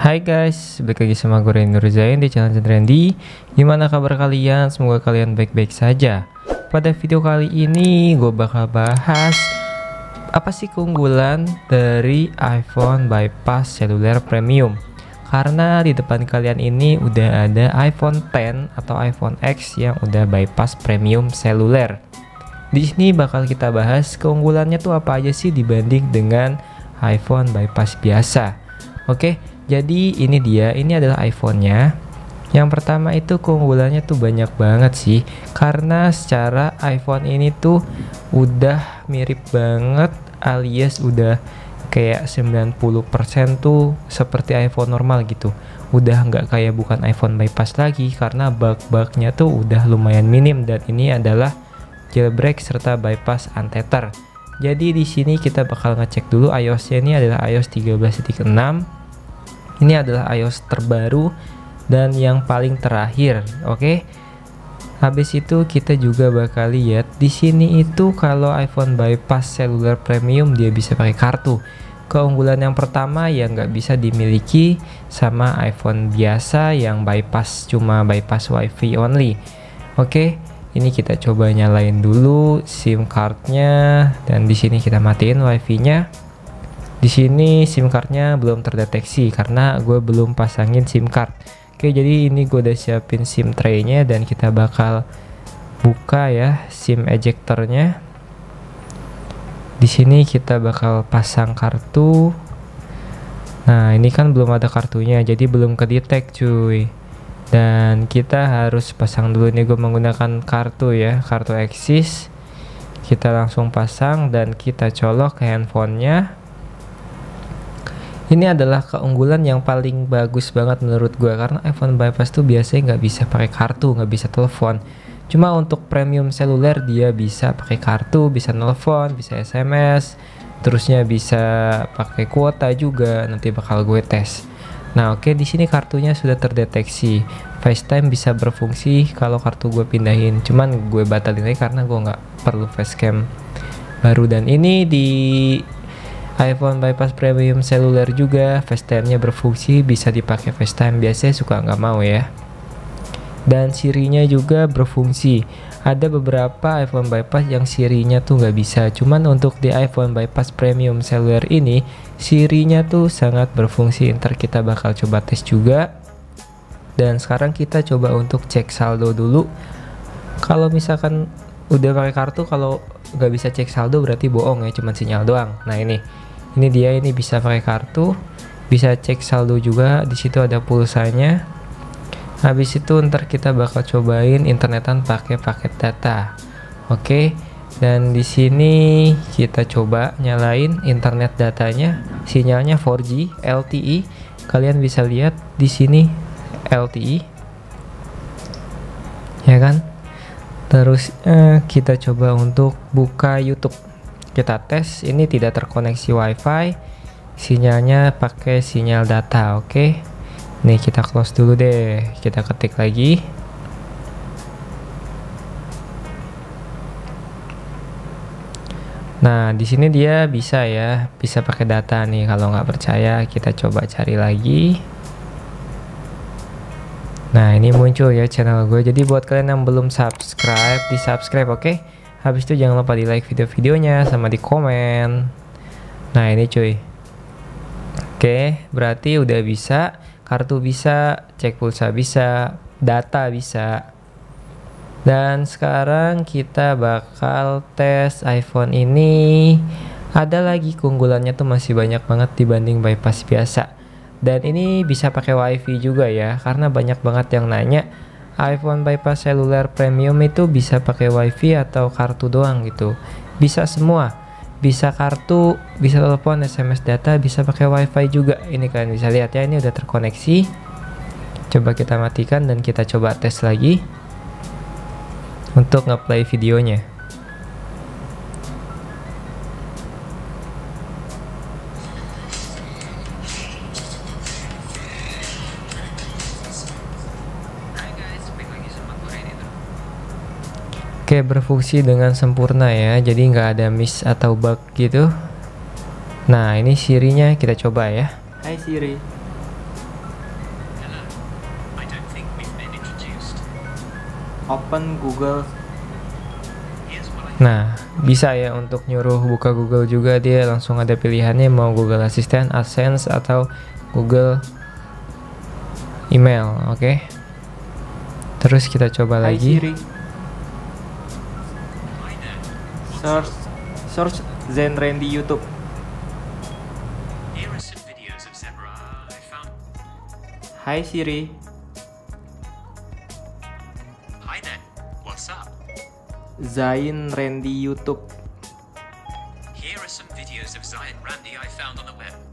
Hai guys, balik lagi sama gue Randy Nurzain di channel Randy. Gimana kabar kalian? Semoga kalian baik-baik saja. Pada video kali ini gue bakal bahas apa sih keunggulan dari iPhone Bypass Cellular Premium. Karena di depan kalian ini udah ada iPhone X atau iPhone X yang udah bypass premium seluler. Di sini bakal kita bahas keunggulannya tuh apa aja sih dibanding dengan iPhone bypass biasa. Oke, jadi ini adalah iPhone-nya. Yang pertama itu keunggulannya tuh banyak banget sih, karena secara iPhone ini tuh udah mirip banget alias udah kayak 90% tuh seperti iPhone normal gitu. Udah nggak kayak bukan iPhone bypass lagi karena bug-bugnya tuh udah lumayan minim, dan ini adalah jailbreak serta bypass untether. Jadi di sini kita bakal ngecek dulu iOS-nya. Ini adalah iOS 13.6. Ini adalah iOS terbaru dan yang paling terakhir. Oke. Habis itu kita juga bakal lihat di sini itu kalau iPhone Bypass Cellular Premium dia bisa pakai kartu. Keunggulan yang pertama yang nggak bisa dimiliki sama iPhone biasa yang bypass, cuma bypass WiFi only. Oke. Ini kita coba nyalain dulu SIM cardnya, dan di sini kita matiin WiFi-nya. Di sini SIM cardnya belum terdeteksi karena gue belum pasangin SIM card. Oke, jadi ini gue udah siapin SIM tray-nya dan kita bakal buka ya SIM ejectornya. Di sini kita bakal pasang kartu. Nah, ini kan belum ada kartunya, jadi belum kedetek cuy. Dan kita harus pasang dulu. Nih gue menggunakan kartu ya, kartu Axis. Kita langsung pasang dan kita colok ke handphonenya. Ini adalah keunggulan yang paling bagus banget menurut gue, karena iPhone Bypass tuh biasanya nggak bisa pakai kartu, nggak bisa telepon. Cuma untuk premium seluler dia bisa pakai kartu, bisa nelpon, bisa SMS, terusnya bisa pakai kuota juga. Nanti bakal gue tes. Nah oke, di sini kartunya sudah terdeteksi. FaceTime bisa berfungsi kalau kartu gue pindahin. Cuman gue batalin aja karena gue nggak perlu facecam baru. Dan ini di iPhone Bypass Premium Cellular juga FaceTime-nya berfungsi, bisa dipakai FaceTime. Biasanya suka nggak mau ya. Dan Siri-nya juga berfungsi. Ada beberapa iPhone Bypass yang Siri-nya tuh nggak bisa. Cuman untuk di iPhone Bypass Premium Cellular ini Siri-nya tuh sangat berfungsi. Ntar kita bakal coba tes juga. Dan sekarang kita coba untuk cek saldo dulu. Kalau misalkan udah pakai kartu, kalau nggak bisa cek saldo berarti bohong ya, cuman sinyal doang. Nah ini dia, ini bisa pakai kartu, bisa cek saldo juga. Di situ ada pulsanya. Habis itu ntar kita bakal cobain internetan pakai paket data. Oke. Dan di sini kita coba nyalain internet datanya. Sinyalnya 4G LTE. Kalian bisa lihat di sini LTE. Ya kan? Terus kita coba untuk buka YouTube. Kita tes, ini tidak terkoneksi WiFi. Sinyalnya pakai sinyal data. Oke. Nih kita close dulu deh. Kita ketik lagi. Nah, di sini dia bisa ya, bisa pakai data nih. Kalau nggak percaya, kita coba cari lagi. Nah, ini muncul ya channel gue. Jadi buat kalian yang belum subscribe, di subscribe, oke? Habis itu jangan lupa di like video-videonya sama di komen. Nah, ini cuy. Oke, berarti udah bisa. Kartu bisa, cek pulsa bisa, data bisa. Dan sekarang kita bakal tes iPhone ini. Ada lagi keunggulannya tuh masih banyak banget dibanding bypass biasa. Dan ini bisa pakai WiFi juga ya, karena banyak banget yang nanya iPhone Bypass Cellular Premium itu bisa pakai WiFi atau kartu doang gitu. Bisa semua. Bisa kartu, bisa telepon, SMS data, bisa pakai WiFi juga. Ini kalian bisa lihat ya, ini udah terkoneksi. Coba kita matikan dan kita coba tes lagi untuk nge-play videonya. Oke, berfungsi dengan sempurna ya, jadi nggak ada miss atau bug gitu. Nah ini Siri-nya kita coba ya. Hai Siri. Open Google. Nah, bisa ya untuk nyuruh buka Google juga, dia langsung ada pilihannya mau Google Assistant, AdSense atau Google Email. Oke. Terus kita coba lagi. Siri. Search Zen Randy YouTube. Hai Siri. Hi there. What's up? Zain Randy YouTube. Here are some videos of Zain Randy I found on the web.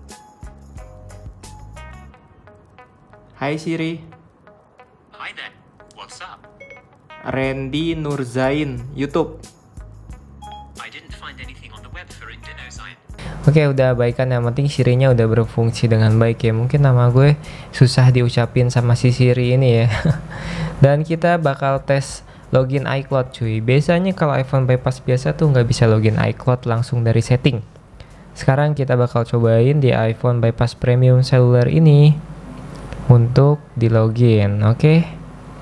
Hai Siri. Hi there. What's up? Randy Nurzain YouTube. I didn't find anything on the web for Indino Zain. Oke, udah baikan, yang penting Sirinya udah berfungsi dengan baik ya. Mungkin nama gue susah diucapin sama si Siri ini ya. Dan kita bakal tes login iCloud cuy. Biasanya kalau iPhone bypass biasa tuh nggak bisa login iCloud langsung dari setting. Sekarang kita bakal cobain di iPhone bypass premium seluler ini untuk di login. Oke.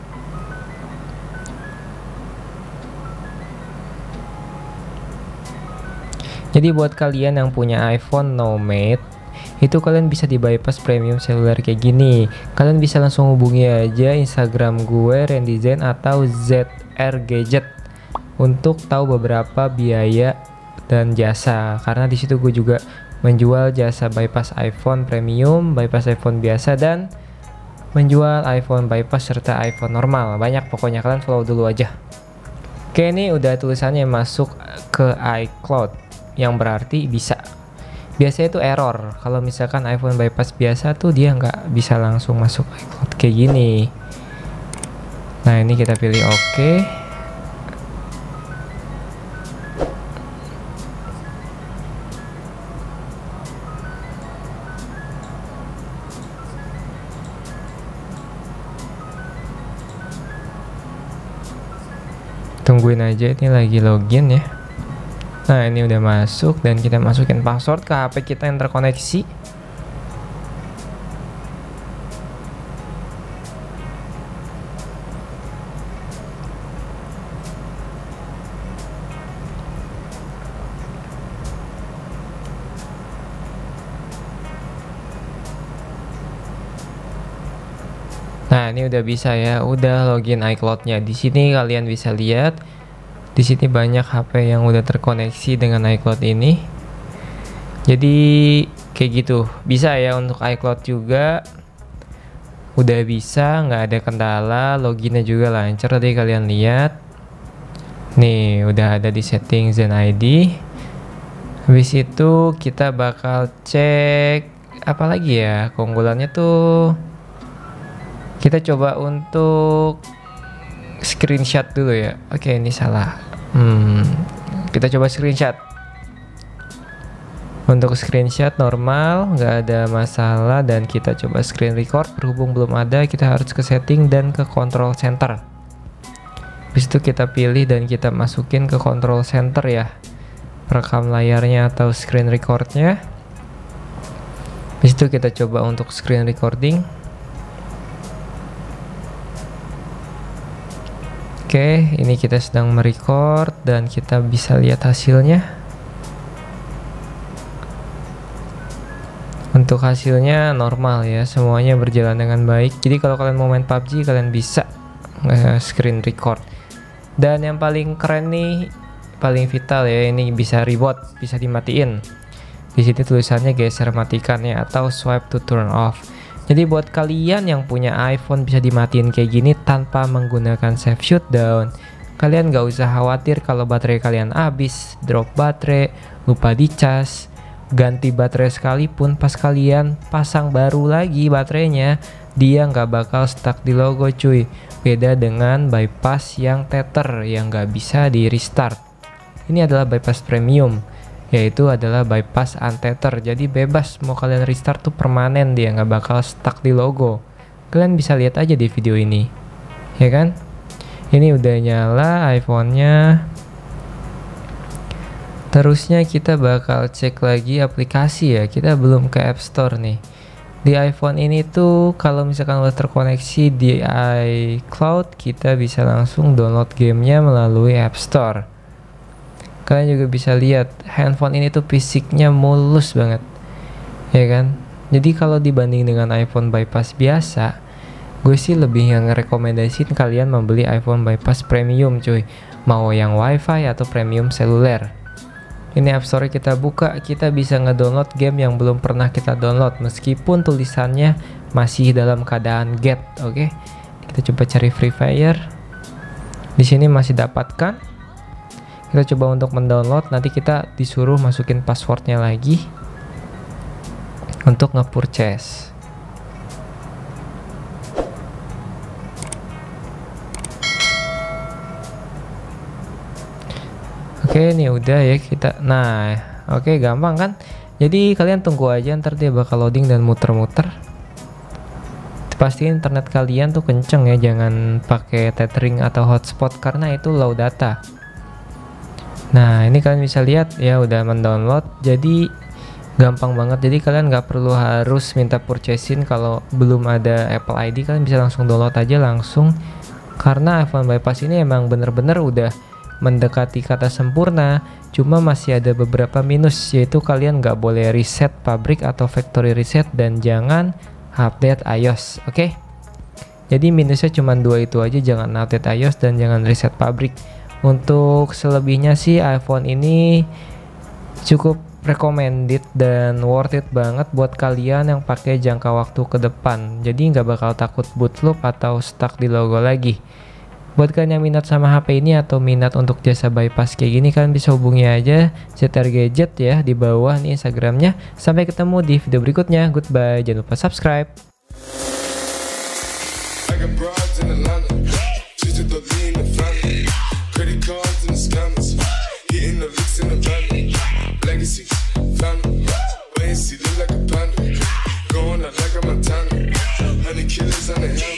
Jadi buat kalian yang punya iPhone Nomad, itu kalian bisa di bypass premium seluler kayak gini. Kalian bisa langsung hubungi aja Instagram gue Randy Zen atau ZR Gadget untuk tahu beberapa biaya dan jasa. Karena di situ gue juga menjual jasa bypass iPhone premium, bypass iPhone biasa, dan menjual iPhone bypass serta iPhone normal. Banyak pokoknya, kalian follow dulu aja. Oke, ini udah tulisannya masuk ke iCloud, yang berarti bisa. Biasanya itu error kalau misalkan iPhone bypass biasa tuh dia nggak bisa langsung masuk iCloud kayak gini. Nah, ini kita pilih oke. Tungguin aja, ini lagi login ya. Nah, ini udah masuk dan kita masukin password ke HP kita yang terkoneksi. Nah, ini udah bisa ya, udah login iCloud-nya. Di sini kalian bisa lihat. Di sini banyak HP yang udah terkoneksi dengan iCloud ini. Jadi kayak gitu. Bisa ya untuk iCloud juga. Udah bisa, nggak ada kendala. Loginnya juga lancar tadi kalian lihat. Nih, udah ada di setting Zen ID. Habis itu kita bakal cek apa lagi ya? Keunggulannya tuh kita coba untuk screenshot dulu ya. Oke, ini salah. Kita coba screenshot. Untuk screenshot normal, nggak ada masalah, dan kita coba screen record. Berhubung belum ada, kita harus ke setting dan ke control center. Habis itu kita pilih dan kita masukin ke control center ya, rekam layarnya atau screen recordnya. Habis itu kita coba untuk screen recording. Oke, ini kita sedang merecord dan kita bisa lihat hasilnya. Untuk hasilnya normal ya, semuanya berjalan dengan baik. Jadi kalau kalian mau main PUBG, kalian bisa screen record. Dan yang paling keren nih, paling vital ya, ini bisa reboot, bisa dimatiin. Di sini tulisannya geser matikan ya, atau swipe to turn off. Jadi buat kalian yang punya iPhone bisa dimatiin kayak gini tanpa menggunakan save shutdown. Kalian gak usah khawatir kalau baterai kalian habis, drop baterai, lupa dicas, ganti baterai sekalipun pas kalian pasang baru lagi baterainya, dia nggak bakal stuck di logo cuy. Beda dengan bypass yang tether yang nggak bisa di restart. Ini adalah bypass premium, yaitu adalah bypass untether. Jadi bebas mau kalian restart tuh permanen, dia nggak bakal stuck di logo. Kalian bisa lihat aja di video ini, ya kan? Ini udah nyala iPhone-nya. Terusnya kita bakal cek lagi aplikasi ya. Kita belum ke App Store nih. Di iPhone ini tuh kalau misalkan udah terkoneksi di iCloud, kita bisa langsung download gamenya melalui App Store. Kalian juga bisa lihat handphone ini tuh fisiknya mulus banget, ya kan? Jadi kalau dibanding dengan iPhone bypass biasa, gue sih lebih yang ngerekomendasiin kalian membeli iPhone bypass premium cuy, mau yang WiFi atau premium seluler. Ini App Store kita buka, kita bisa ngedownload game yang belum pernah kita download meskipun tulisannya masih dalam keadaan get. Oke. Kita coba cari Free Fire. Di sini masih dapatkan. Kita coba untuk mendownload, nanti kita disuruh masukin passwordnya lagi untuk nge-purchase. Oke, ini udah ya kita. Nah, oke, gampang kan? Jadi kalian tunggu aja, ntar dia bakal loading dan muter-muter. Pasti internet kalian tuh kenceng ya, jangan pakai tethering atau hotspot karena itu low data. Nah, ini kalian bisa lihat ya udah mendownload. Jadi gampang banget. Jadi kalian nggak perlu harus minta purchasein kalau belum ada Apple ID, kalian bisa langsung download aja langsung. Karena iPhone bypass ini emang bener-bener udah mendekati kata sempurna, cuma masih ada beberapa minus, yaitu kalian nggak boleh reset pabrik atau factory reset dan jangan update iOS. Oke? Jadi minusnya cuma dua itu aja, jangan update iOS dan jangan reset pabrik. Untuk selebihnya sih iPhone ini cukup recommended dan worth it banget buat kalian yang pakai jangka waktu ke depan. Jadi nggak bakal takut boot loop atau stuck di logo lagi. Buat kalian yang minat sama HP ini atau minat untuk jasa bypass kayak gini, kalian bisa hubungi aja ZR Gadget ya di bawah nih Instagramnya. Sampai ketemu di video berikutnya. Goodbye, jangan lupa subscribe. Killers on the hill.